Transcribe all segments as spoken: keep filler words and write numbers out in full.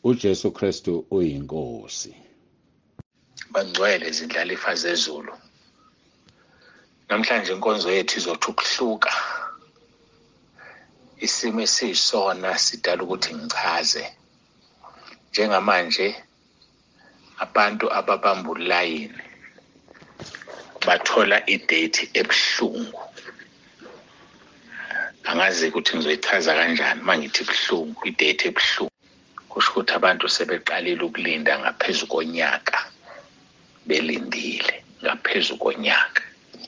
uJesu Kristu uyinkosi. Bangcwele izindlalifa zezulu. Namhlanje inkonzo yethu izothi ukuhluka. Isimo esiyisona sidala ukuthi ngichaze. Njengamanje abantu ababamba ulayini bathola idate ebuhlungu. Angazi ukuthi ngizoyichaza kanjani mangithi ebuhlungu, idate ebuhlungu. Kusho ukuthi abantu sebeqalile ukulinda ngaphezulu konyaka. Belindile ngaphezulu konyaka.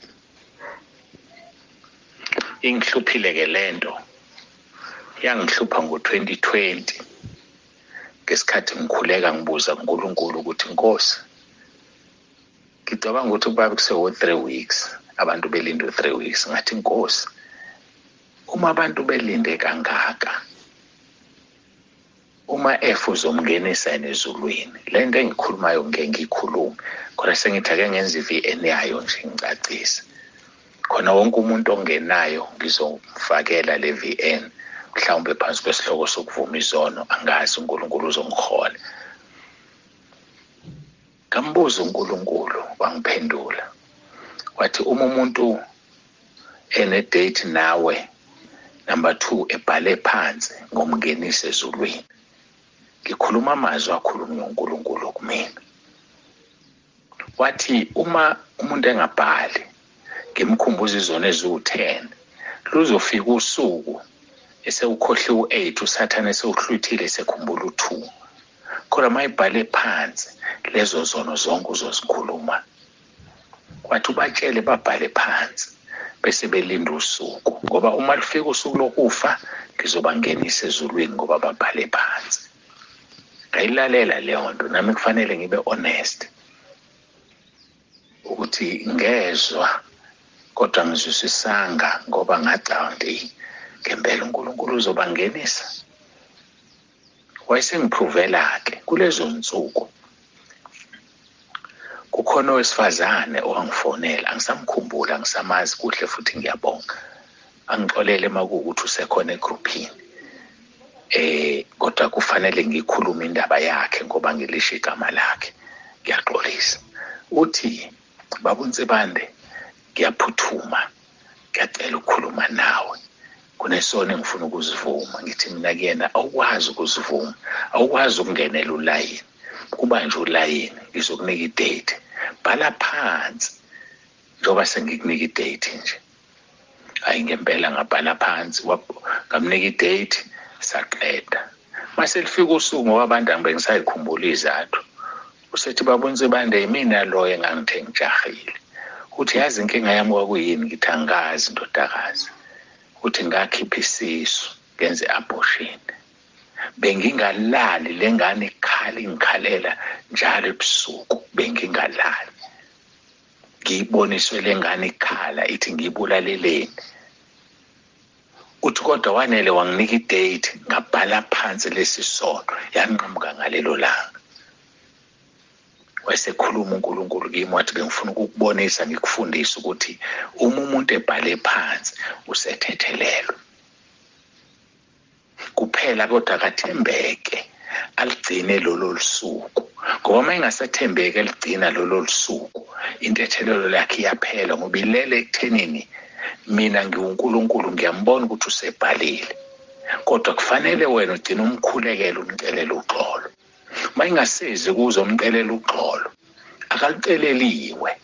Ingihluphile ke lento. Yangihlupha ngo twenty twenty. Ngesikhathi ngikhuleka ngibuza uNkulunkulu ukuthi Nkosi, ngicabanga ukuthi kuba kusewo three weeks, abantu belinde three weeks. Ngathi Nkosi, uma abantu belinde kangaka, uma efu uzomngenisa ezulwini, lento engikhulumayo ngeke ngikhulume. Khona sengithi ake ngenza i-V N yayo nje ngicacise. Khona wonke umuntu ongenayo ngizomfakela le V N. Mhlawumbe phansi kwesihloko sokuvuma izono, angazi uNkulunkulu uzongihola. Ngambuza uNkulunkulu wangiphendula. Wathi uma umuntu ene date nawe, number two ebhale phansi ngomngenise ezulwini. Ngikhuluma amazwi akhulunywa uNkulunkulu kumina. Wathi uma umuntu engabhali ngimkhumbuza izono eziwu ten, luzofika usuku esewukhohliwe u-eight, uSathane esewuhluthile esekhumbula u-two. Khona mayibhale phansi lezo zono zonke uzozikhuluma. Wathi ubatshele babhale phansi bese belinda usuku, ngoba uma lufika usuku lokufa ngizobangenisa ezulwini ngoba babhale phansi. Ngayilalela leyo nto, nami kufanele ngibe honest ukuthi ngezwa kodwa ngizwisisanga ngoba ngacabanga ngempela uNkulunkulu uzobangenisa. Wayesengiprovela ke kulezo nsuku. Kukhona owesifazane owangifonela, angisamkhumbula, angisamazi kuhle futhi ngiyabonga. Angixolele makuwukuthi usekhona egroupini. Eh kodwa kufanele ngikhulume indaba yakhe ngoba ngilisha igama lakhe. Ngiyaxolisa. Uthi Baba uNtsibande, ngiyaphuthuma, ngiyacela ukukhuluma nawe. Kunesona engifuna ukuzivuma. Ngithi mina kuyena awukwazi ukuzivuma, awukwazi ukungenela ulayini. Kuba nje ulayini ngizokunika idate. Bhala phansi njoba sengikunika idate nje. Hayi ngempela ngabhala phansi, ngamnika idate saqeda. Mase lifika usuku ngoba abantu angibengisayikhumbula izathu. Usethi Baba uNtsibande yimina lo engangithe ngijahile. Uthi yazi inkinga yami kwakuyini? Ngithi angazi ndodakazi. Uthi ngakhipha isisu ngenze abortion. Bengingalali lengane ikhala ingikhalela njalo ebusuku, bengingalali. Ngiyiboniswe lengane ikhala ithi ngiyibulaleleni. Uthi kodwa wanele wanginika idate, ngabhala phansi lesisono, yanqamuka ngalelo langa. Wayesekhuluma uNkulunkulu kimi wathi ngifuna ukukubonisa ngikufundisa ukuthi uma umuntu ebhale phansi usethethelelwe. Kuphela kodwa akathembeke aligcine lolo lusuku. Ngoba uma engasethembeke aligcina lolo lusuku, intethelelo lakhe iyaphela ngoba ilele ekuthenini mina ngiwuNkulunkulu ngiyambona ukuthi usebhalile. Kodwa kufanele wena ugcine umkhulekela umcelela uxolo. Mayingasezi kuzo umcelela uxolo, akaliceleliwe.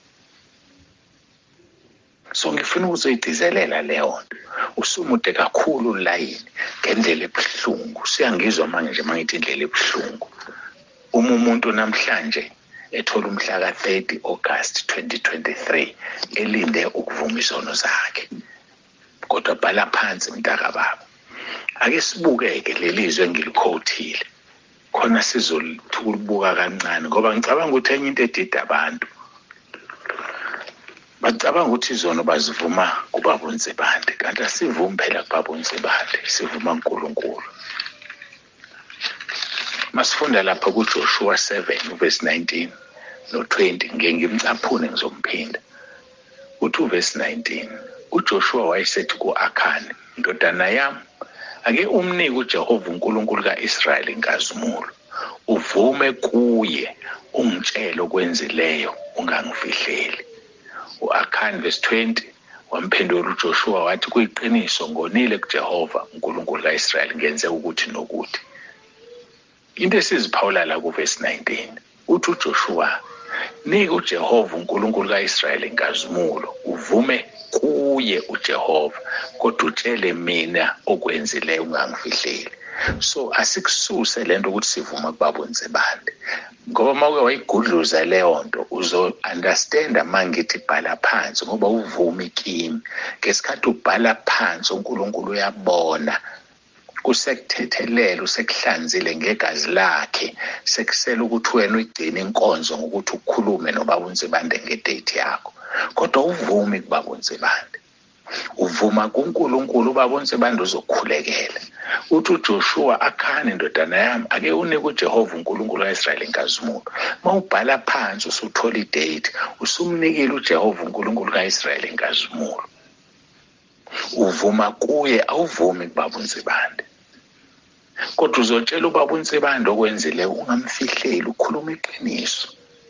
So ngifuna ukuzoyidizelela leyo nto. Usumude kakhulu ulayini ngendlela ebuhlungu. Siyangizwa manje mangithi indlela ebuhlungu. Uma umuntu namhlanje ethola umhla ka thirty August twenty twenty-three elinde ukuvuma izono zakhe. Kodwa bhala phansi mntaka baba. Ake sibukeke lelizwe engiliquotile. Khona sizolibuka kancane ngoba ngicabanga ukuthi enye into edida abantu. Bacabanga ukuthi izono bazivuma kuBaba uNtsibande, kanti asivumi phela kuBaba uNtsibande, sivuma uNkulunkulu. Masifunda lapha kuJoshua seven verse nineteen no twenty, ngeke ngimcaphune ngizomphinda. Uthi verse nineteen, uJoshua wayesethi ku-Akhani, indodana yami, ake umnike uJehova uNkulunkulu kaIsrayeli inkazimulo uvume kuye ungitshele okwenzileyo ungangifihleli. U-Akhani verse twenty wamphendula uJoshua wathi kuyiqiniso ngonile kuJehova uNkulunkulu kaIsrayeli ngenze ukuthi nokuthi. Into esiziphawula la kuverse nineteen uthi uJoshua nika uJehova uNkulunkulu kaIsrayeli inkazimulo uvume kuye uJehova kodwa utshele mina okwenzileyo ungangifihleli. So asikususe lento ukuthi sivuma kubaba uNzebande ngoba mawuke wayigudluza leyo nto uzo understand mangithi bhala phansi ngoba uvumi kimi ngesikhathi ubhala phansi uNkulunkulu uyabona kusekuthethelela usekuhlanzile ngegazi lakhe sekusela ukuthi wena uyigcina inkonzo ngokuthi ukukhulume nobaba uNzebande ngedate yakho kodwa uvumi kubaba uNzebande uvuma kuNkulunkulu ubaba uNzebande uzokhulekela. Uthi uJoshua Akhani indodana yami ake unike uJehova uNkulunkulu kaIsrayeli inkazimulo. Mawubhala phansi usuthola idate usumnikile uJehova uNkulunkulu kaIsrayeli inkazimulo. Uvuma kuye awuvumi kubaba uNzebande. Kodwa uzotshela ubaba uNzebande okwenzile ungamfihleli ukhuluma iqiniso.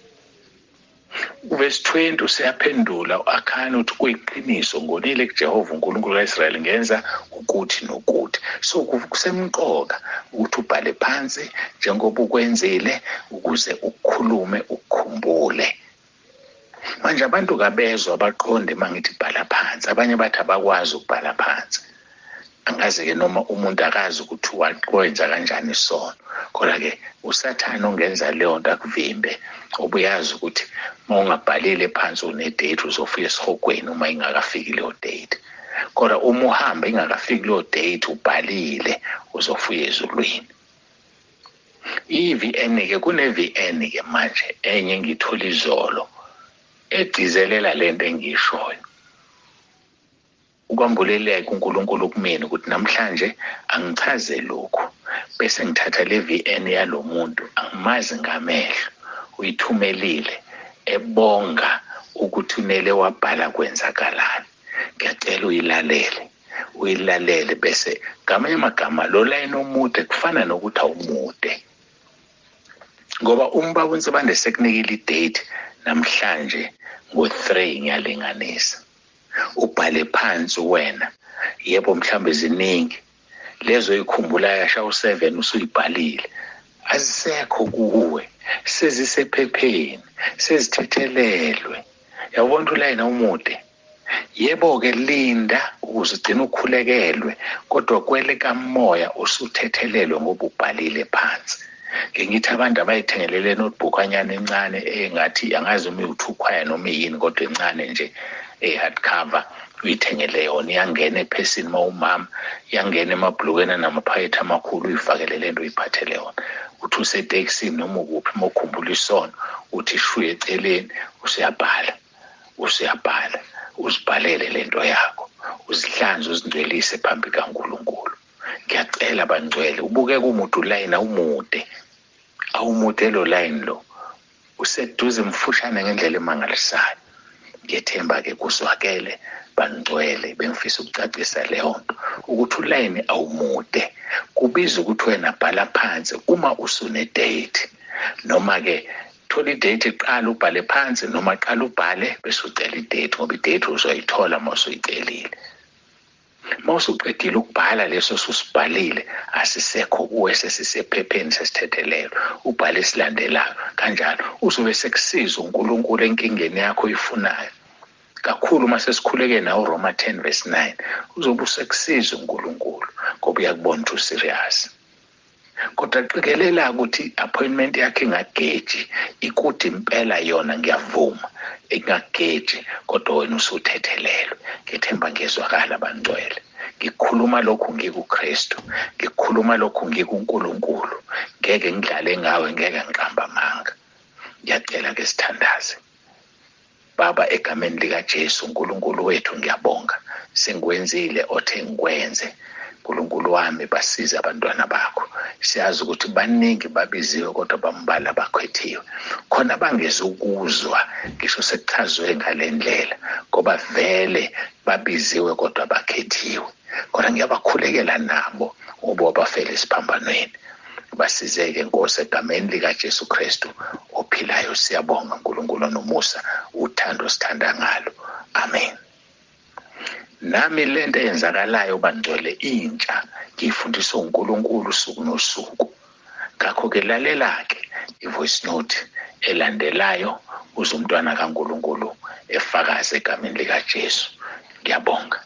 Verse twenty usiyaphendula uAkhani uthi kuyiqiniso ngonile kuJehova uNkulunkulu kaIsrayeli ngenza ukuthi nokuthi. So kusemqoka ukuthi ubhale phansi njengoba ukwenzile ukuze ukukhulume ukukhumbule. Manje abantu kabezwa abaqonde mangithi bhala phansi abanye bathi abakwazi ukubhala phansi. Angaze ke noma umuntu akazi ukuthi wakwenza kanjani isono kodwa ke uSathane ongenza leyo nto akuvimbe obuyazi ukuthi mawungabhalile phansi une date uzofika esihogweni uma ingakafiki leyo date kodwa uma uhamba ingakafiki leyo date ubhalile uzofika ezulwini. I-V N ke kune V N ke manje enye ngithola izolo egcizelela lento engishoyo ukwambuleleka uNkulunkulu kumina ukuthi namhlanje angichaze lokho bese ngithatha le V N yalomuntu angimazi ngamehlo uyithumelile ebonga ukuthi unele wabhala kwenzakalani. Ngiyacela uyilalele uyilalele bese ngamanye amagama lo line omude kufana nokuthi awumude ngoba umbaba uNzebande sekunikile idate namhlanje ngo three ngiyalinganisa. Ubhale phansi wena yebo mhlambe ziningi lezo ikhumbula yasha u seven usuyibhalile azisekho kuwe sezisephepheni sezithethelelwe. Yabona ulayina umude yebo ke linda ukuze ugcine ukhulekelwe kodwa kwele kamoya usuthethelelwe ngoba ubhalile phansi. Ngithi abantu abayithengelele notebook anyana encane engathi angazi uma uthukhwaya noma yini kodwa encane nje e-hardcover uyithengele yona iyangena ephesini mawumama iyangena emabhlukweni namaphayethe amakhulu uyifakele lento uyiphathele yona uthi usetekisini noma ukuphi mawukhumbula isono uthi shuye eceleni usiyabhala usiyabhala uzibhalele lento yakho uzihlanze uzingcwelise phambi kaNkulunkulu. Ngiyacela bangcwele ubuke kumuntu line awumude awumude lo line lo useduze mfushane ngendlela emangalisayo. Ngiyethemba ke kuzwakele bangcwele bengifisa ukucacisa leyo nto ukuthi uline awumude kubiza ukuthi wena bhala phansi uma usune date noma ke thola idate iqala ubhale phansi noma qala ubhale bese ucela idate ngoba idate uzoyithola mawusuyicelile. Mawusuqedile ukubhala leso susibhalile asisekho kuwe sesisephepheni sesithethelelo ubhale isilandelayo kanjalo uzobe sekusiza uNkulunkulu enkingeni yakho oyifunayo kakhulu mase sikhuleke nawo Roma ten verse nine uzobe usekusiza uNkulunkulu ngoba uyakubona ukuthi userious. Kodwa qikelela ukuthi appointment yakhe ingageji ikuthi impela yona ngiyavuma ingageji kodwa wena usuthethelelwe. Ngithemba ngezwakala bangcwele ngikhuluma lokhu ngikuKristu ngikhuluma lokhu ngikuNkulunkulu ngeke ngidlale ngawe ngeke ngiqamba amanga. Ngiyacela ke sithandaze. Baba egameni lika Jesu uNkulunkulu wethu ngiyabonga sengikwenzile othe ngikwenze uNkulunkulu wami basize abantwana bakho. Siyazi ukuthi baningi babiziwe kodwa bambala bakhwethiwe khona bangezukuzwa ngisho sekuchazwe ngalendlela ngoba vele babiziwe kodwa bakhethiwe kodwa ngiyabakhulekela nabo ngoba bafele esiphambanweni basizeke Nkosi egameni lika Jesu Kristu ophilayo. Siyabonga uNkulunkulu nomusa uthando sithanda ngalo. Amen. Nami lento eyenzakalayo bangcwele intsha ngifundisa uNkulunkulu usuku nosuku. Ngakho ke lalela ke ivoice note elandelayo uze umntwana kaNkulunkulu efakaze egameni lika Jesu. Ngiyabonga.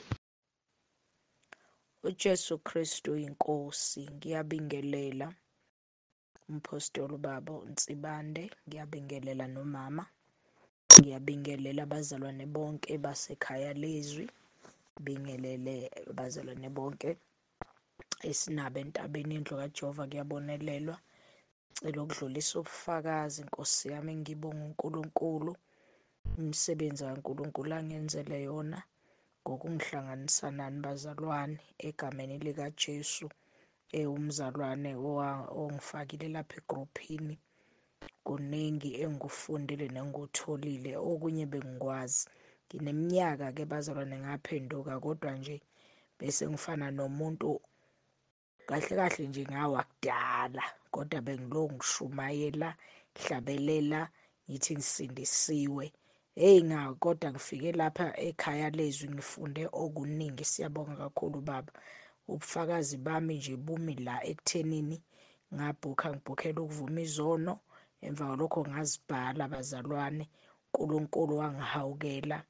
uJesu Kristu inkosi. Ngiyabingelela umpostoli baba uNsibande, ngiyabingelela nomama, ngiyabingelela abazalwane bonke basekhaya lezwi, bingelele abazalwane bonke esinabo entabeni indlu kaJehova. Kuyabonelelwa, cela ukudlulisa ubufakazi Nkosi yami. Ngibonga uNkulunkulu umsebenzi kaNkulunkulu angenzele yona ngokungihlanganisa nani bazalwane egameni lika Jesu. Eh umzalwane ongifakile lapha egroupini, kuningi engikufundile nengikutholile, okunye bengikwazi. Ngineminyaka ke bazalwane ngaphenduka, kodwa nje bese ngifana nomuntu kahle kahle nje ngawakudala, kodwa bengiloko ngishumayela, hlabelela, ngithi ngisindisiwe. Hey nga kodwa ngifike lapha ekhaya lezwi ngifunde okuningi. Siyabonga kakhulu baba. Ubufakazi bami nje bumi la ekuthenini ngabhukha ngibhukhela ukuvuma izono, emva kwalokho ngazibhala bazalwane. uNkulunkulu wangihawukela,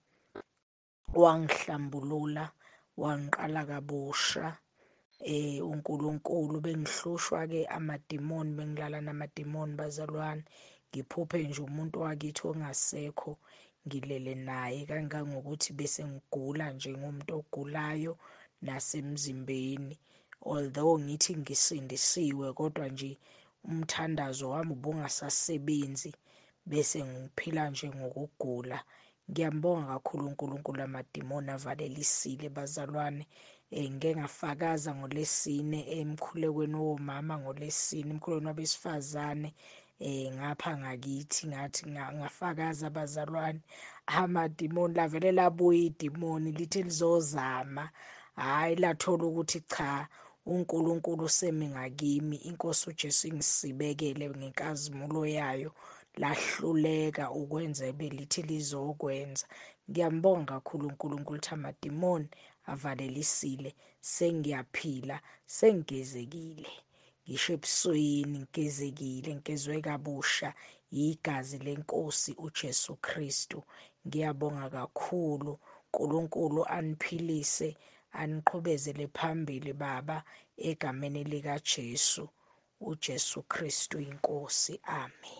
wangihlambulula, wangiqala kabusha. Eh uNkulunkulu bengihlushwa ke amadimoni, bengilala namadimoni bazalwane. Ngiphuphe nje umuntu wakithi ongasekho ngilele naye, kangangokuthi bese ngigula nje ngumuntu ogulayo nasemzimbeni. Although ngithi ngisindisiwe, kodwa nje umthandazo wami ubungasasebenzi, bese ngiphila nje ngokugula. Ngiyambonga kakhulu uNkulunkulu, amadimoni avalelisile bazalwane. Eh ngeke ngafakaza ngolesine emkhulekweni womama, ngolesine emkhulekweni wabesifazane eh ngapha ngakithi, ngathi ngafakaza bazalwane. Amadimoni lavele labuya idimoni lithi lizozama, hayi lathola ukuthi cha, uNkulunkulu semi ngakimi. Inkosi uJesu ingisibekele ngenkazimulo yayo, lahluleka ukwenza ebelithi lizokwenza. Ngiyambonga kakhulu uNkulunkulu ukuthi amadimoni avalelisile, sengiyaphila, sengigezekile, ngisho ebusweni ngigezekile, ngigezwe kabusha igazi lenkosi uJesu Kristu. Ngiyabonga kakhulu uNkulunkulu, aniphilise, aniqhubezele phambili baba egameni lika Jesu, uJesu Kristu inkosi. Amen.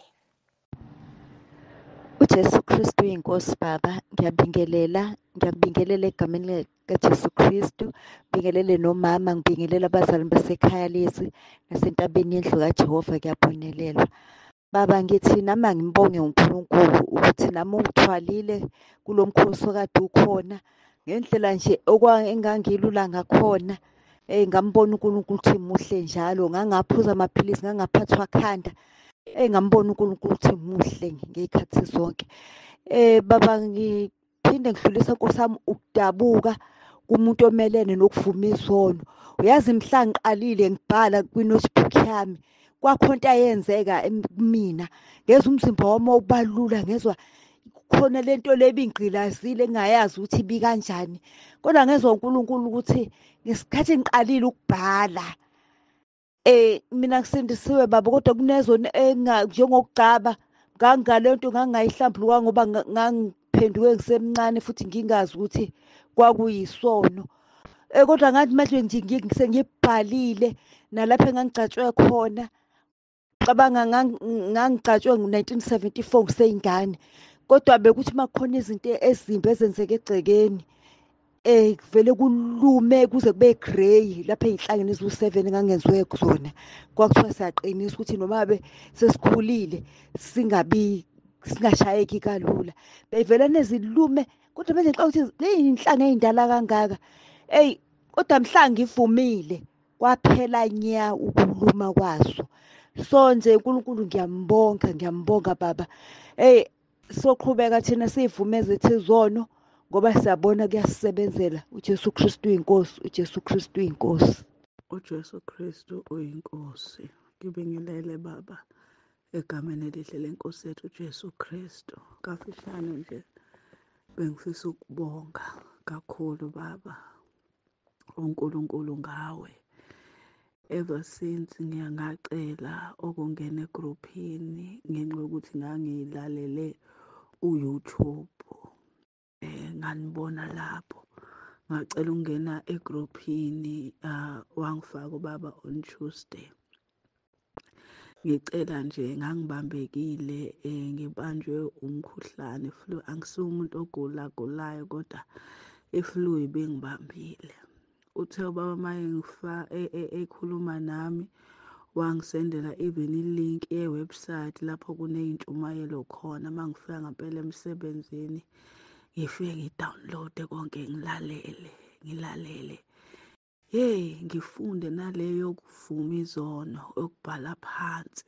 uJesu Kristu inkosi baba, ngiyabingelela, ngiyabingelela egameni likaJesu Kristu, ngibingelele nomama, ngibingelela abazali basekhaya lezi nasentabeni yendlu kaJehova. Kuyabonelelwa baba, ngithi nama ngimbonge uNkulunkulu ukuthi nami ungithwalile kulo mkhosi okade ukhona ngendlela nje okwengangilula ngakhona. Eh ngambona uNkulunkulu ukuthi muhle njalo, ngangaphuza amaphilisi, ngangaphathwa khanda. Eh ngambona uNkulunkulu ukuthi muhle ngezikhathi zonke. Eh baba, ngiphinde ngidlulisa Nkosi yami ukudabuka kumuntu omelene nokuvuma izono. Uyazi mhla ngiqalile ngibhala kwi-notebook yami, kwakhonto ayenzeka kumina, ngezwe umzimba wami ubalula, ngezwa khona lento lebingqilazile engayazi ukuthi ibi kanjani, kodwa ngezwa uNkulunkulu ukuthi ngesikhathi ngiqalile ukubhala eh mina ngisindisiwe baba, kodwa kunezona njengokugcaba ngangalento ngangayihlambuluka ngoba ngangiphenduke ngisemncane futhi ngingazi ukuthi kwakuyisono. Eh kodwa ngathi manje nje ngiyibhalile nalapha engangicatshwe khona, cabanga ngangicatshwe ngo-nineteen seventy-four ngiseyingane, kodwa bekuthi makukhona izinto ezimbi ezenzeka egcekeni eh vele kulume kuze kube grey lapha ey'nhlangeni eziwu seven engangenziwe kuzona. Kwakuthiwa siyaqinisa ukuthi noma be sesikhulile singabi singashayeki kalula, beyivele nezilume, kodwa manje xa ukuthi ley'nhlanga ey'ndala kangaka eyi, kodwa mhla ngivumile kwaphela nya ukuluma kwazo. So nje uNkulunkulu ngiyambonga, ngiyambonga baba. Hey soqhubeka thina sivume zethu izono ngoba siyabona kuyasebenzela. uJesu Kristu inkosi, uJesu Kristu inkosi. uJesu Kristu uyinkosi. ngibingelele baba egameni elihle lenkosi yethu uJesu Kristu. Kafishane nje bengifisa ukubonga kakhulu baba uNkulunkulu ngawe. Ever since ngiyangacela okungena egrouphini ngenxa yokuthi ngangilalele uYouTube eh nganibona lapho ngacela ukungena egrouphini uh, wangifaka ubaba on Tuesday. Ngicela nje ngangibambekile eh ngibanjwe umkhuhlane flu, angisiwo umuntu ogula gulayo kodwa iflu ibingibambile. Uthe ubaba maye ngifa ekhuluma nami wangisendela even ilink yewebsite lapho kuneyintshumayelo khona mangifika ngempela emsebenzini ngifike ngidownload konke ngilalele ngilalele hey ngifunde naleyo yokuvuma izono okubhala phansi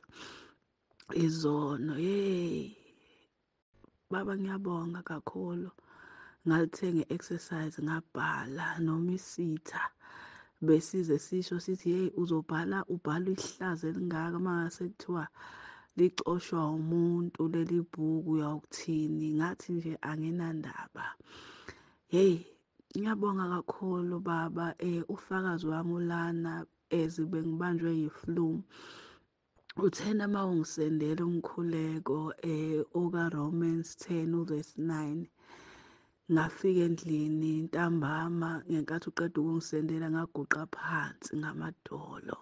izono hey baba ngiyabonga kakhulu. Ngalithenga exercise ngabhala noma isitha besize sisho sithi hey uzobhala ubhala ihlazo elingaka mase kuthiwa licoshwa umuntu leli bhuku uyawukuthini ngathi nje anginandaba. Hey ngiyabonga kakhulu baba eh ufakazi wami ulana ezibe ngibanjwe yiflu uthena mawungisendela umkhuleko eh oka Romans ten verse nine. Ngafika endlini ntambama ngenkathi uqeda ukungisendela ngaguqa phansi ngamadolo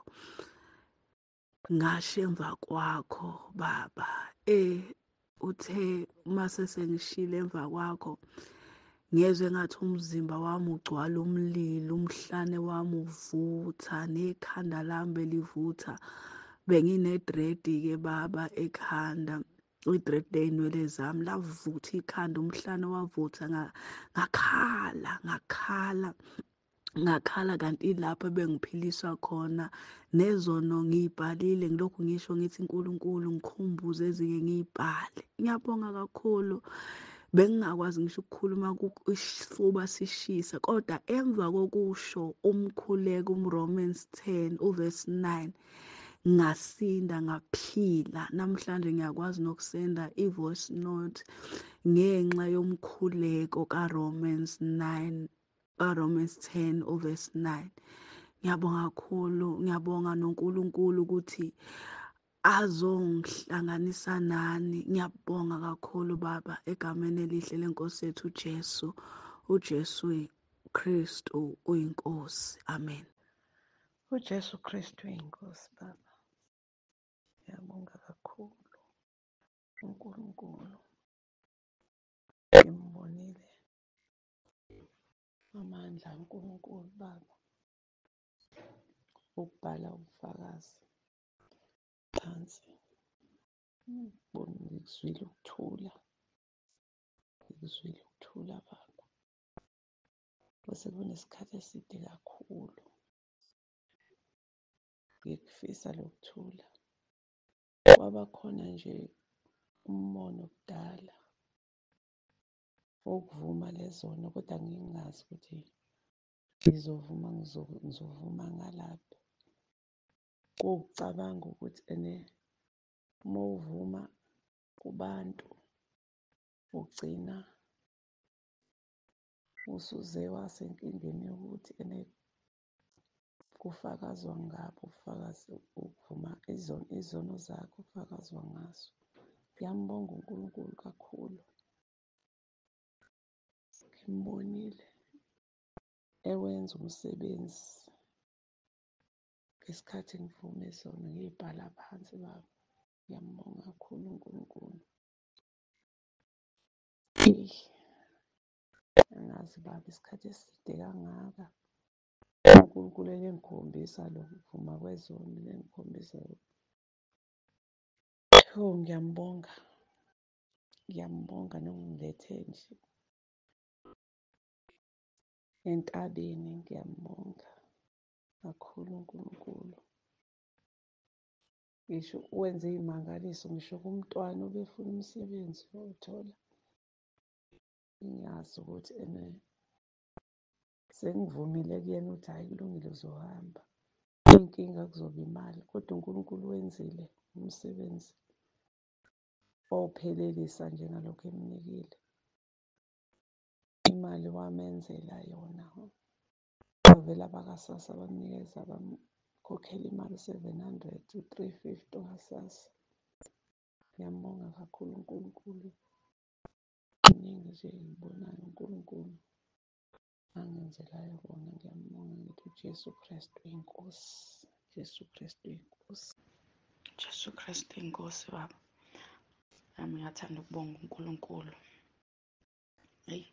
ngasho emva kwakho baba eh uthe mase sengishile emva kwakho ngezwe ngathi umzimba wami ugcwala umlilo umhlane wami uvutha nekhanda lami belivutha bengine dread ke baba ekhanda udread ley'nwele zami lavutha ikhanda umhlane wavutha ngakhala ngakhala ngakhala kanti lapho bengiphiliswa khona nezono ngiyibhalile ngilokhu ngisho ngithi uNkulunkulu ngikhumbuze ezinye ngiyibhale. Ngiyabonga kakhulu bengingakwazi ngisho ukukhuluma isifuba sishisa kodwa emva kokusho umkhuleko uRomans ten uverse nine ngasinda ngaphila. Namhlanje ngiyakwazi nokusenda ivoice note ngenxa yomkhuleko kaRomans nine kaRomans ten uverse nine. Ngiyabonga kakhulu ngiyabonga noNkulunkulu ukuthi azongihlanganisa nani. Ngiyabonga kakhulu baba egameni elihle lenkosi yethu uJesu uJesu Kristu uyinkosi. Amen. uJesu Kristu uyinkosi baba. Ngiyabonga kakhulu uNkulunkulu ngimbonile amandla uNkulunkulu baba ukubhala ubufakazi phansi bona ngikuzwile ukuthula ngikuzwile ukuthula baba bese kunesikhathi eside kakhulu ngikufisa lokuthula kwaba khona nje ummono okudala okuvuma lezono kodwa ngingazi ukuthi ngizovuma ngizovuma ngalaphi kucabanga ukuthi ene uma uvuma kubantu ugcina usuze wasenkingeni yokuthi ene kufakazwa ngabo ufakazi ukuvuma izono izono zakho ufakazwa ngazo. Ngiyambonga uNkulunkulu kakhulu ngimbonile ewenza umsebenzi ngesikhathi ngivume izono ngiyibhala phansi baba. Ngiyambonga kakhulu uNkulunkulu. Angazi baba isikhathi eside kangaka uNkulunkulu engikhombisa lokuvuma kwezono engikhombisa oh ngiyambonga ngiyambonga nokungilethe nje entabeni. Ngiyambonga kakhulu uNkulunkulu ngisho wenze iy'mangaliso ngisho kumntwana obefuna umsebenzi wawuthola. Ngiyazi ukuthi ene sengivumile kuyena ukuthi hhayi kulungile uzohamba inkinga kuzoba imali, kodwa uNkulunkulu wenzile umsebenzi ophelelisa nje ngalokho emnikile. Imali wamenzela yona. Bavela abakwa-SASSA bamnikeza bamkhokhela imali u-seven hundred u-three fifty wa-SASSA. Ngiyambonga kakhulu uNkulunkulu. Kuningi nje engibonayo uNkulunkulu angenzelayo kona. Ngiyambonga ngithi uJesu Kristu inkosi. Jesu Kristu inkosi. Jesu Kristu inkosi baba. Nami ngiyathanda ukubonga uNkulunkulu. Hey.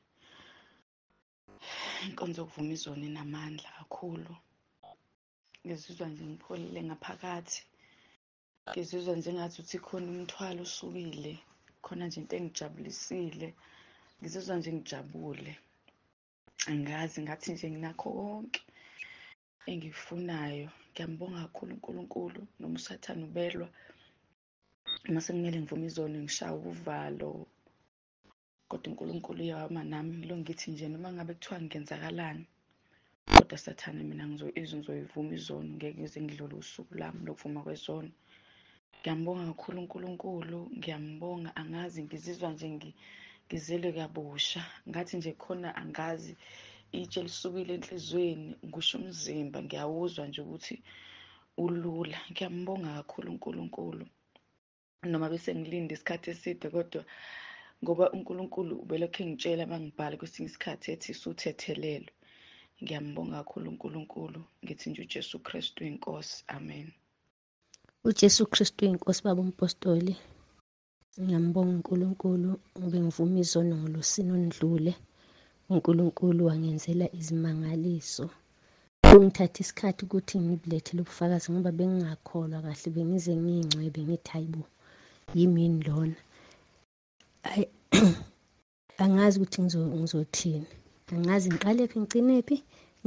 Inkonzo yokuvuma izono inamandla kakhulu. Ngizizwa nje ngipholile ngaphakathi. Ngizizwa njengathi uthi khona umthwalo usukile. Khona nje into engijabulisile. Ngizizwa nje ngijabule. Angazi ngathi nje nginakho konke engifunayo. Ngiyambonga kakhulu uNkulunkulu noma uSathane ubelwa. Mase kumele ngivume izono ngishaye uvalo. Kodwa uNkulunkulu uyawama nami lo ngithi nje noma ngabe kuthiwa ngenzakalani. Kodwa Sathane mina ngizoizwa ngizoyivuma izono ngeke ngize ngidlule usuku lami lokuvuma kwezono. Ngiyambonga kakhulu uNkulunkulu. Ngiyambonga angazi ngizizwa nje ngizelwe kabusha. Ngathi nje khona angazi itshe lisukile enhlizweni ngisho umzimba ngiyawuzwa nje ukuthi ulula. Ngiyambonga kakhulu uNkulunkulu. Noma bese ngilinde isikhathi eside kodwa ngoba uNkulunkulu ubelokhe ngitshela mangibhala kwesinye isikhathi ethi suthethelelwe. Ngiyambonga kakhulu uNkulunkulu. Ngithi nje uJesu Kristu inkosi. Amen. uJesu Kristu inkosi baba umpostoli. Ngiyambonga uNkulunkulu ngibengivuma izono ngolosini ondlule. uNkulunkulu wangenzela izimangaliso. Ngithatha isikhathi ukuthi ngibulethele ubufakazi ngoba bengingakholwa kahle bengize ngingcwebe ngithi hayibo yimini lona. Angazi ukuthi ngizothini. Angazi ngiqale phi ngicine phi.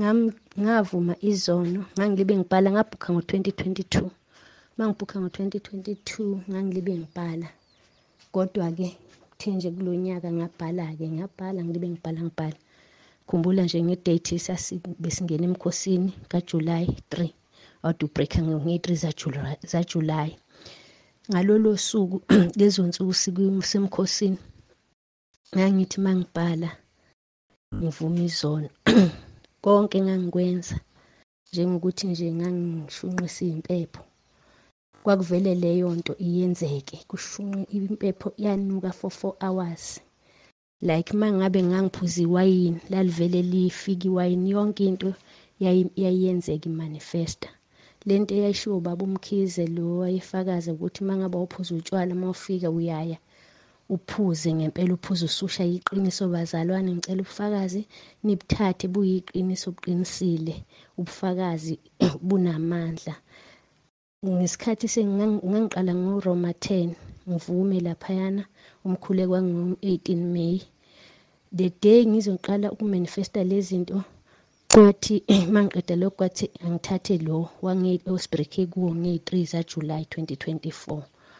Ngavuma izono ngangilibe ngibhala ngabhukha ngo twenty twenty-two. Mangibhukha ngo twenty twenty-two ngangilibe ngibhala. Kodwa ke thenje kulonyaka ngabhala ke ngabhala ngilibe ngibhala ngibhala. Khumbula nje ngedate sasibesingena emkhosini kaJuly three. Wadu break nge three za July za July. Ngalolo suku lezo nsuku sikusemkhosini ngangithi mangibhala ngivuma izono. Konke ngangikwenza njengokuthi nje ngangishunqisa impepho. Kwakuvele leyo nto iyenzeke kushunqe impepho yanuka for four hours. Like mangabe ngangiphuza iwayini lalivele lifika iwayini yonke into yayiyenzeka imanifesta. Lento eyashiwo baba uMkhize lo wayefakaza ukuthi mangabe uphuza utshwala mawufika uyaya uphuze ngempela uphuze ususha iqiniso bazalwane ngicela ubufakazi nibuthathe buyiqiniso obuqinisile ubufakazi bunamandla. Ngesikhathi sengangiqala ngoRoma ten ngivume laphayana umkhuleko wango eighteen May. The day ngizoqala ukumanifesta lezinto kwathi mangiqeda lokho kwathi angithathe lo wange osbreak kuwo nge three za July twenty twenty-four.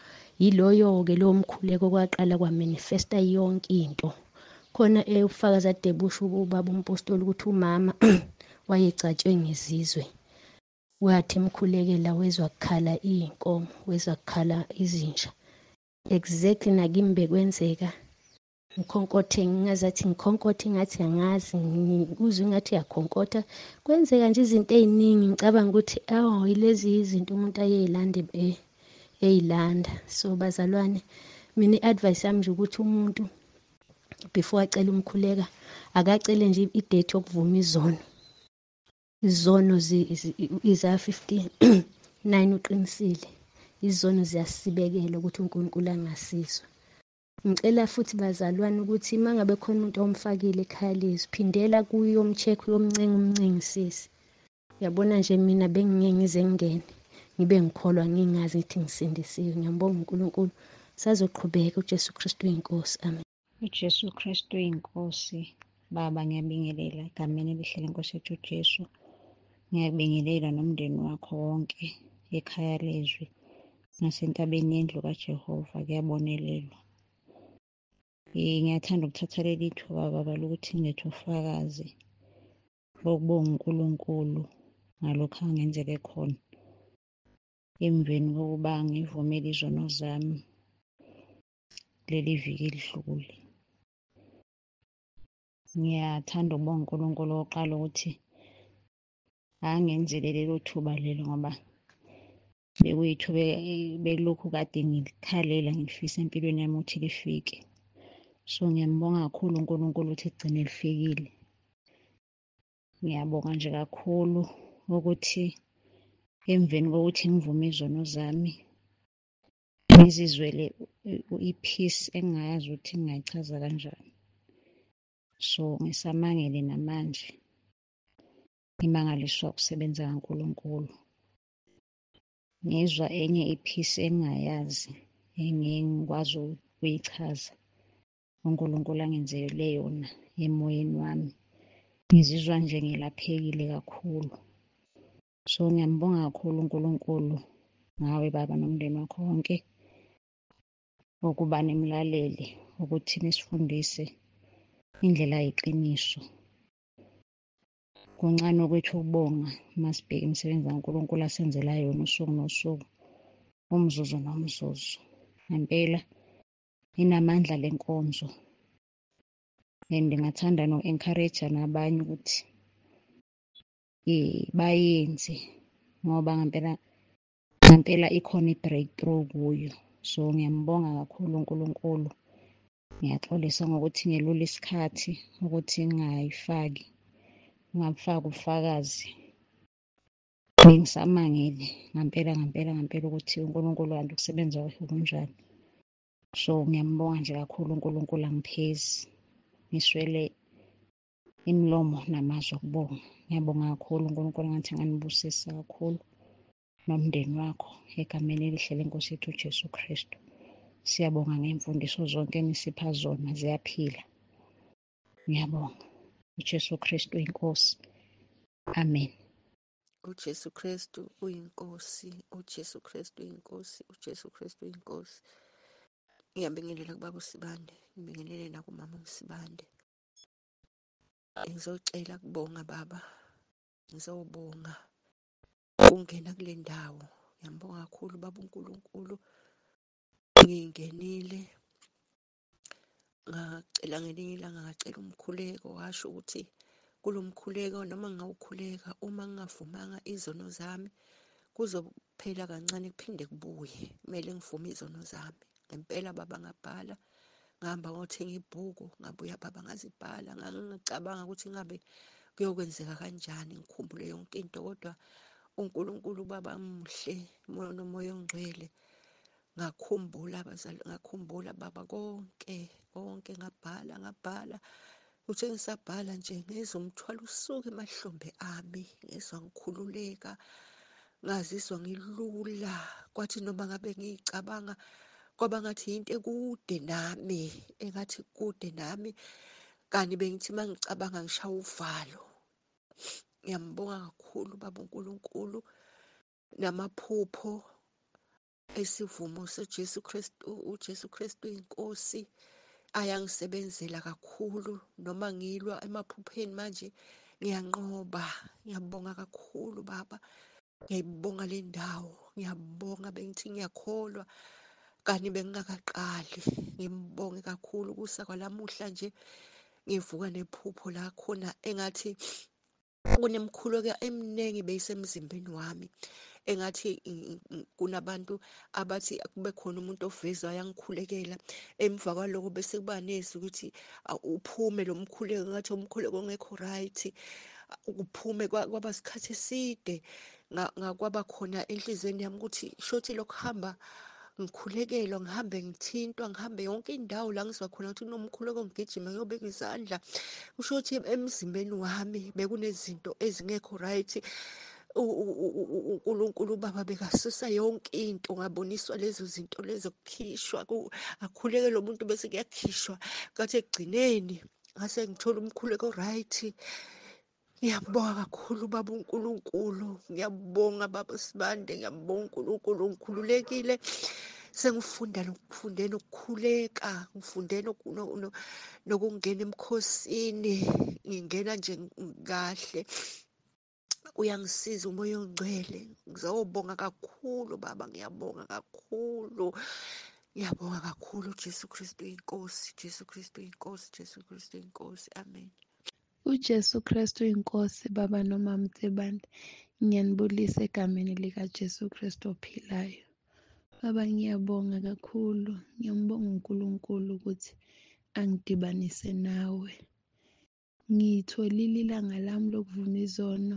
Yiloyo ke lo mkhuleko kwaqala kwa manifesta yonke into. Khona ufakaza Debusha ubaba umpostoli ukuthi umama wayecatshwe ngezizwe. Wathi emkhulekela wezwa kukhala inkomo wezwa kukhala izinja. Exactly nakimbe kwenzeka ngikhonkothe ngingazathi ngikhonkothe ngathi angazi ngizwe ngathi yakhonkotha kwenzeka nje izinto eziningi ngicabanga ukuthi awu yilezi izinto umuntu ayelande eyilanda. So bazalwane mina iadvice yami nje ukuthi umuntu before acela umkhuleka akacele nje idate yokuvuma izono. Izono iza fifty-nine uqinisile. Izono ziyasibekela ukuthi uNkulunkulu angasizwe. Ngicela futhi bazalwane ukuthi mangabe khona umuntu omfakile ekhaya lezi phindela kuyo umcheck yomncenga umncengisisi. Yabona nje mina bengingeke ngize ngene ngibe ngikholwa ngingazi ukuthi ngisindisiwe. Ngiyambonga uNkulunkulu. Sazoqhubeka uJesu Kristu inkosi. Amen. uJesu Kristu inkosi. Baba ngiyabingelela egameni elihle lenkosi yethu uJesu. Ngiyabingelela nomndeni wakho wonke ekhaya lezwi nasentabeni yendlu kaJehova kuyabonelelwa. Eh ngiyathanda ukuthatha leli thuba baba lokuthi ngilethe ufakazi bokubonga uNkulunkulu ngalokho angenzeke khona. emveni kokuba ngivumele izono zami leli viki elidlule. Ngiyathanda ukubonga uNkulunkulu oqala ukuthi angenzele lelo thuba lelo ngoba bekuyithuba belokhu kade ngilikhalela ngifisa empilweni yami ukuthi lifike. So ngiyambonga kakhulu uNkulunkulu ukuthi egcine lifikile. Ngiyabonga nje kakhulu ukuthi emveni kokuthi ngivume izono zami ngizizwele i-peace engingayazi ukuthi ngingayichaza kanjani. So ngisamangele namanje ngimangaliswa ukusebenza kaNkulunkulu. Ngizwa enye i-peace engingayazi engingikwazi ukuyichaza uNkulunkulu angenzele yona emoyeni wami. Ngizizwa nje ngilaphekile kakhulu. So ngiyambonga kakhulu uNkulunkulu ngawe baba nomndeni wakho wonke ukuba nimlalele ukuthi nisifundise indlela yeqiniso. Kuncane okwethu ukubonga masibheka imisebenzi kaNkulunkulu asenzela yona usuku nosuku, umzuzu nomzuzu. Ngempela inamandla lenkonzo. And ngathanda no-encourage nabanye ukuthi eh bayenze ngoba ngempela ngempela ikhona i-breakthrough kuyo. So ngiyambonga kakhulu uNkulunkulu. Ngiyaxolisa ngokuthi ngelula isikhathi ukuthi ngingayifaki ngafaka ubufakazi. Bengisamangele ngempela ngempela ngempela ukuthi uNkulunkulu kanti ukusebenza kwakhe kunjani. So ngiyambonga nje kakhulu uNkulunkulu angiphezi. Ngiswele imilomo namazwi okubonga. Ngiyabonga kakhulu uNkulunkulu ngathi nganibusisa kakhulu nomndeni wakho egameni elihle leNkosi yethu uJesu Kristu. Siyabonga ngemfundiso zonke enisipha zona ziyaphila. Ngiyabonga. uJesu Kristu inkosi. Amen. uJesu Kristu uyinkosi, uJesu Kristu uyinkosi, uJesu Kristu uyinkosi. Ngiyabingelela kubaba uSibande, ngibingelele nakumama uSibande. Ngizocela kubonga baba, ngizobonga ukungena kule ndawo. Ngiyambonga kakhulu baba uNkulunkulu. Ngingenile ngacela ngelinye ilanga ngacela umkhuleko, washo ukuthi kulo mkhuleko noma ngawukhuleka uma ngingavumanga izono zami kuzophela kancane kuphinde kubuye. Kumele ngivume izono zami. Ngempela baba ngabhala, ngihamba ngothenga ibhuku, ngabuya baba ngazibhala. Ngangicabanga ukuthi ngabe kuyokwenzeka kanjani, ngikhumbule yonke into, kodwa uNkulunkulu baba muhle, nomoya ongcwele. Ngakhumbula abazali, ngakhumbula baba konke konke, ngabhala ngabhala. Uthe ngisabhala nje ngizwa umthwalo usuka emahlombe ami, ngizwa ngikhululeka, ngazizwa ngilula. Kwathi noma ngabe ngiyicabanga kwaba ngathi into ekude nami, engathi kude nami, kanti bengithi mangicabanga ngishawa uvalo. Ngiyambonga kakhulu baba uNkulunkulu namaphupho esivumo seJesu Kristu, uJesu Kristu inkosi ayangisebenzela kakhulu. Noma ngilwa emaphupheni manje ngiyanqoba. Ngiyabonga kakhulu baba. Ngiyayibonga le ndawo. Ngiyabonga bengithi ngiyakholwa kanti bengingakaqali. Ngimbonge kakhulu kusa kwalamuhla nje ngivuka nephupho la khona engathi kunemkhuleko eminingi beyisemzimbeni wami. Engathi kunabantu abathi kube khona umuntu ovezwa yangikhulekela, emva kwaloko bese kuba nezwi ukuthi uphume lo mkhuleko, ngathi umkhuleko ongekho right, uphume kwaba isikhathi eside. Ngakwaba khona enhlizweni yami ukuthi shothi lokuhamba ngikhulekelwa, ngihambe ngithintwa, ngihambe yonke indawo la ngizwa khona ukuthi kunomkhuleko ngigijima ngiyobeka izandla. Kusho ukuthi emzimbeni wami bekunezinto ezingekho right. uNkulunkulu baba bekasusa yonke into, ngaboniswa lezo zinto lezo kukhishwa, akhuleke lo muntu bese kuyakhishwa. Kathi ekugcineni ngase ngithola umkhuleko right. Ngiyabonga kakhulu baba uNkulunkulu, ngiyabonga baba Sibande, ngiyabonga uNkulunkulu. Ngikhululekile, sengifunda nokufunde nokukhuleka, ngifunde nokungena emkhosini, ngingena nje kahle. uyangisiza umoya ongcwele. Ngizawubonga kakhulu baba, ngiyabonga kakhulu. Ngiyabonga kakhulu. Jesu Kristu inkosi, Jesu Kristu inkosi, Jesu Kristu inkosi. Amen. uJesu Kristu inkosi baba noma Mthebane, ngiyanibulisa egameni likaJesu Kristu ophilayo. Baba ngiyabonga kakhulu, ngiyambonga uNkulunkulu ukuthi angidibanise nawe. Ngitholile ilanga lami lokuvuma izono,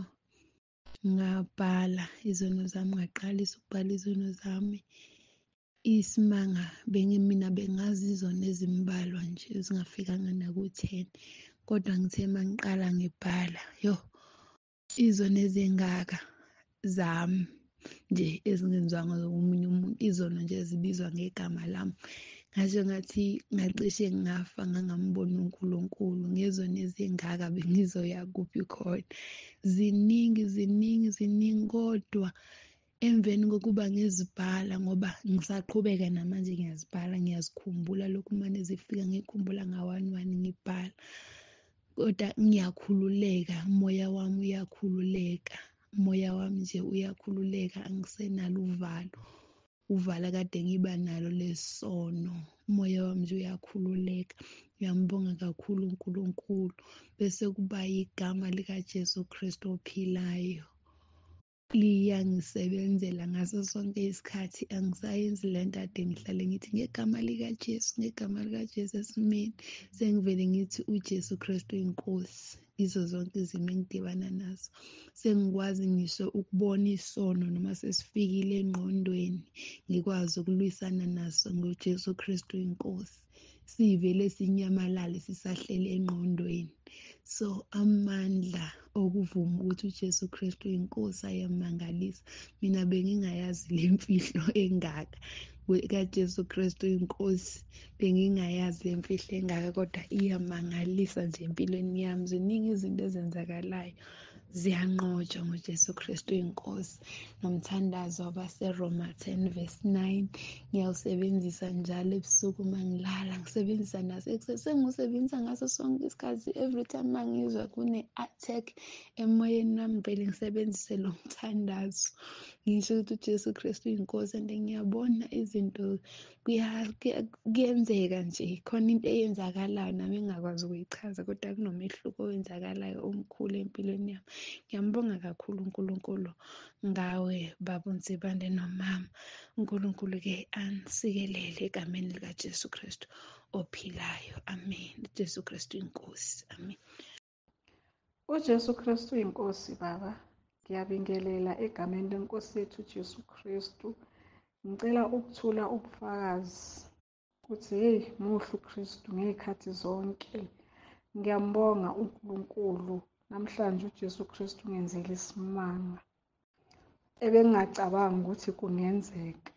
ngabhala izono zami, ngaqalisa ukubhala izono zami. Isimanga bengimina bengazi izono ezimbalwa nje ezingafikanga naku-ten, kodwa ngithe mangiqala ngibhala, yo, izono ezingaka zami nje ezingenziwanga omunye umuntu, izono nje ezibizwa ngegama lami. Ngasho ngathi ngacishe ngafa ngangambona uNkulunkulu, ngezono ezingaka bengizoya kuphi khona. Ziningi ziningi ziningi, kodwa emveni kokuba ngizibhala, ngoba ngisaqhubeka namanje ngiyazibhala, ngiyazikhumbula lokhu manje zifika ngikhumbula nga-one one ngibhala, kodwa ngiyakhululeka, umoya wami uyakhululeka, umoya wami nje uyakhululeka, angisenalo uvalo, uvala kade ngiba nalo lesono, umoya wami nje uyakhululeka. Ngiyambonga kakhulu uNkulunkulu. Bese kuba igama likaJesu Kristu ophilayo, liyangisebenzela ngaso sonke isikhathi. Angisayenzi le nto ade ngihlale ngithi ngegama likaJesu, ngegama likaJesu esimeni, sengivele ngithi uJesu Kristu inkosi izo zonke izimo engidibana nazo. Sengikwazi ngisho ukubona isono noma sesifikile engqondweni, ngikwazi ukulwisana naso ngoJesu Kristu inkosi, sivele sinyamalale sisahlele engqondweni. So amandla okuvuma ukuthi uJesu Kristu inkosi ayamangalisa. Mina bengingayazi le mfihlo engaka kaJesu Kristu inkosi, bengingayazi le mfihlo engaka, kodwa iyamangalisa nje empilweni yami. Ziningi izinto ezenzakalayo, ziyanqotshwa ngoJesu Kristu inkosi. Nomthandazo wabaseRoma ten verse nine ngiyawusebenzisa njalo ebusuku uma ngilala, ngisebenzisa naso ekuseni, sengiwusebenzisa ngaso sonke isikhathi. Every time mangizwa kune-attack emoyeni wami vele ngisebenzise lo mthandazo, ngisho ukuthi uJesu Kristu inkosi. And ngiyabona izinto kuyenzeka nje, khona into eyenzakalayo nami engingakwazi ukuyichaza, kodwa kunomehluko owenzakalayo omkhulu empilweni yami. Ngiyambonga kakhulu uNkulunkulu ngawe baba uNzibande nomama. uNkulunkulu-ke anisikelele egameni likaJesu Kristu ophilayo. Amen. uJesu Kristu inkosi. Amen. uJesu Kristu inkosi baba, ngiyabingelela egameni lenkosi yethu uJesu Kristu. Ngicela ukuthula ubufakazi ukuthi hey, muhle uKristu ngezikhathi zonke. Ngiyambonga uNkulunkulu, namhlanje uJesu Kristu ungenzele isimanga ebengingacabangi ukuthi kungenzeka.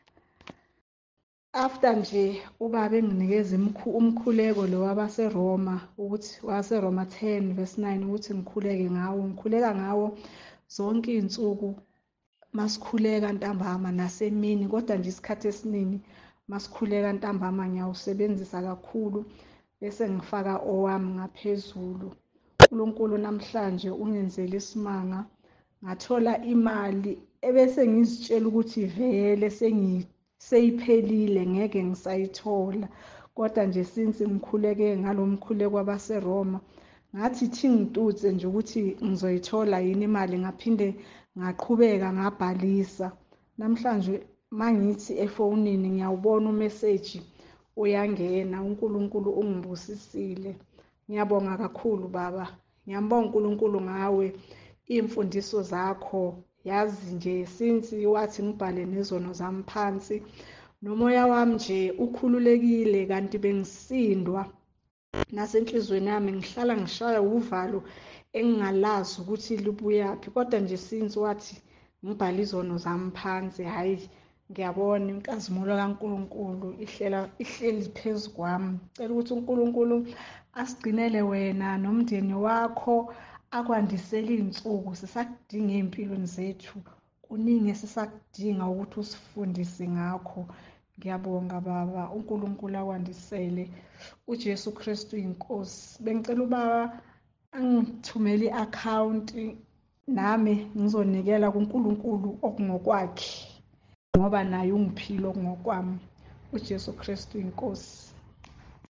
After nje ubaba enginikeza umkhuleko lo wabaseRoma, ukuthi waseRoma ten verse nine, ukuthi ngikhuleke ngawo, ngikhuleka ngawo zonke iy'nsuku masikhuleka ntambama nasemini, kodwa nje isikhathi esiningi masikhuleka ntambama ngiyawusebenzisa kakhulu bese ngifaka owami ngaphezulu. uNkulunkulu namhlanje ungenzele isimanga, ngathola imali ebese ngizitshela ukuthi vele seyiphelile ngeke ngisayithola, kodwa nje since ngikhuleke ngalo mkhuleko wabaseRoma, ngathi thi ngitutse nje ukuthi ngizoyithola yini imali, ngaphinde ngaqhubeka ngabhalisa. Namhlanje mangithi efonini ngiyawubona umeseji uyangena. uNkulunkulu ungibusisile. Ngiyabonga kakhulu baba, ngiyambonga uNkulunkulu ngawe, imfundiso zakho. Yazi nje since wathi ngibhale nezono zami phansi, nomoya wami nje ukhululekile, kanti bengisindwa nasenhlizweni yami ngihlala ngishaya uvalo engingalazi ukuthi libuyaphi, kodwa nje since wathi ngibhale izono zami phansi, hayi ngiyabona inkazimulo kaNkulunkulu ihlela ihleli phezu kwami. Cela ukuthi uNkulunkulu asigcinele wena nomndeni wakho, akwandisele iy'nsuku. Sisakudinga ey'mpilweni zethu, kuningi esisakudinga ukuthi usifundise ngakho. Ngiyabonga baba, uNkulunkulu akwandisele. uJesu Kristu inkosi. Bengicela ubaba angithumele i-akhawunti nami ngizonikela kuNkulunkulu okungokwakhe ngoba naye ungiphile okungokwami. uJesu Kristu inkosi.